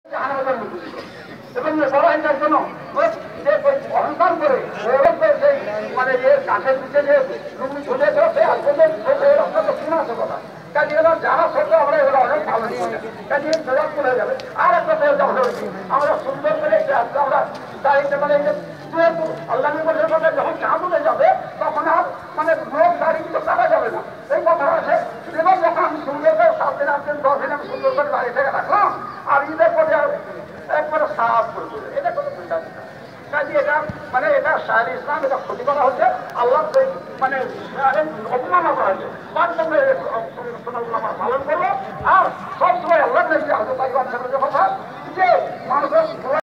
এবং সবাইটার জন্য যে অহংকার করে সেই মানে যে কাঠের দিকে যে লুঙ্গি ঝুলে চলছে আর রক্ত শোনা আছে কথা কাজে এবার যারা সত্য আমরা এগুলো অনেক ভালো নিয়ে কাজে প্রভাব চলে যাবে আর একটা প্রয়োজন হয়েছে আমরা সুন্দর করে আমরা দাঁড়িয়ে মানে আল্লাহ যখন চাঁদ উঠে যাবে তখন আর মানে লোক দাঁড়িয়ে তো কাটা যাবে না এই কথা আছে। এবার যখন আমি সুন্দর করে 7 দিন 8 দিন 10 দিন আমি সুন্দর করে বাড়ি থেকে রাখলাম আর ঈদের পরে একবারে সাফ করে দেবে এটা কোনো চিন্তা নেই। কাজে এটা মানে এটা শাহরি ইসলাম এটা ক্ষতি করা হচ্ছে আল্লাহ মানে অপমান করা হচ্ছে পালন করবো আর সবসময় আল্লাহ কথা যে মানুষের